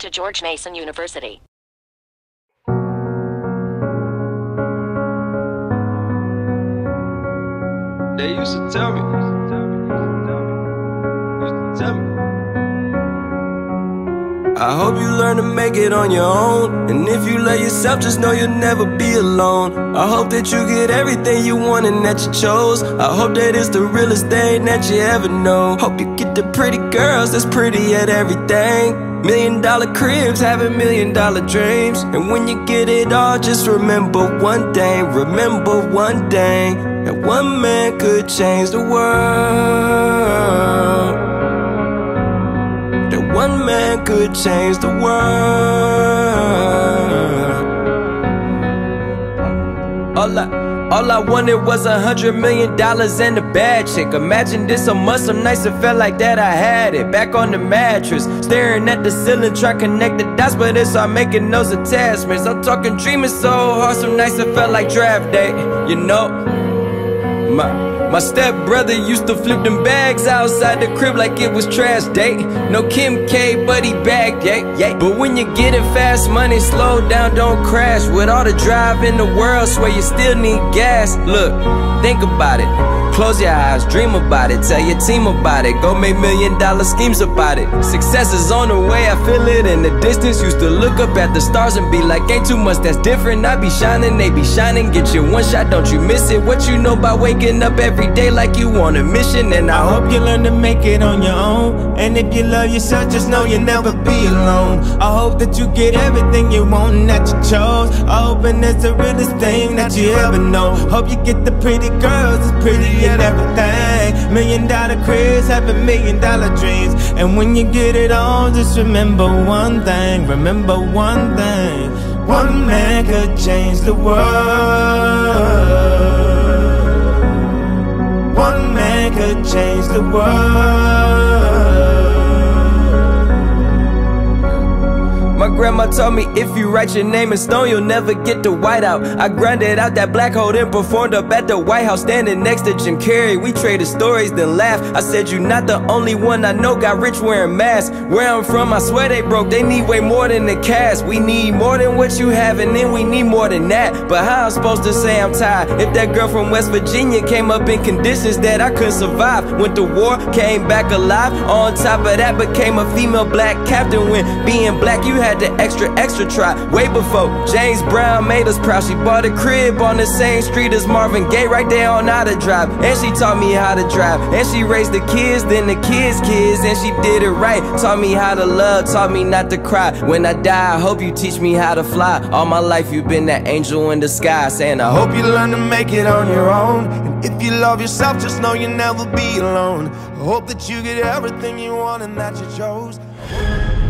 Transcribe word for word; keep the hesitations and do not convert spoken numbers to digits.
to George Mason University. They used to tell me, used to tell me, used to tell me. I hope you learn to make it on your own, and if you love yourself, just know you'll never be alone. I hope that you get everything you want and that you chose. I hope that it's the realest thing that you ever know. Hope you get the pretty girls that's pretty at everything. Million dollar cribs, having million dollar dreams. And when you get it all, just remember one thing. Remember one thing, that one man could change the world. That one man could change the world. All I, all I wanted was a hundred million dollars and a bad chick. Imagine this a month, some nights it felt like that I had it. Back on the mattress, staring at the ceiling, trying to connect the dots, but it's all making those attachments. I'm talking dreaming so hard, some nights it felt like draft day. You know, my My stepbrother used to flip them bags outside the crib like it was trash day. No Kim K, but he back, yeah, yeah. But when you get it fast money, slow down, don't crash. With all the drive in the world, swear you still need gas. Look, think about it. Close your eyes, dream about it. Tell your team about it. Go make million dollar schemes about it. Success is on the way, I feel it in the distance. Used to look up at the stars and be like, ain't too much that's different. I be shining, they be shining. Get your one shot, don't you miss it. What you know about waking up every day like you on a mission? And I, I hope you learn to make it on your own. And if you love yourself, just know you'll never be alone. I hope that you get everything you want and that you chose. I hope and it's the realest thing that you ever know. Hope you get the pretty girls, it's pretty and everything. Million dollar cribs, having million dollar dreams. And when you get it on, just remember one thing. Remember one thing. One man could change the world. One man could change the world. My grandma told me if you write your name in stone, you'll never get the white out. I grinded out that black hole, then performed up at the White House, standing next to Jim Carrey. We traded stories, then laughed. I said, you not the only one I know got rich wearing masks. Where I'm from, I swear they broke. They need way more than the cash. We need more than what you have, and then we need more than that. But how I'm supposed to say I'm tired if that girl from West Virginia came up in conditions that I couldn't survive? Went to war, came back alive. On top of that, became a female black captain. When being black, you had the extra, extra try. Way before James Brown made us proud. She bought a crib on the same street as Marvin Gaye, right there on how to drive. And she taught me how to drive. And she raised the kids, then the kids' kids. And she did it right. Taught me how to love, taught me not to cry. When I die, I hope you teach me how to fly. All my life you've been that angel in the sky, saying I hope Hope you learn to make it on your own. And if you love yourself, just know you'll never be alone. I hope that you get everything you want and that you chose.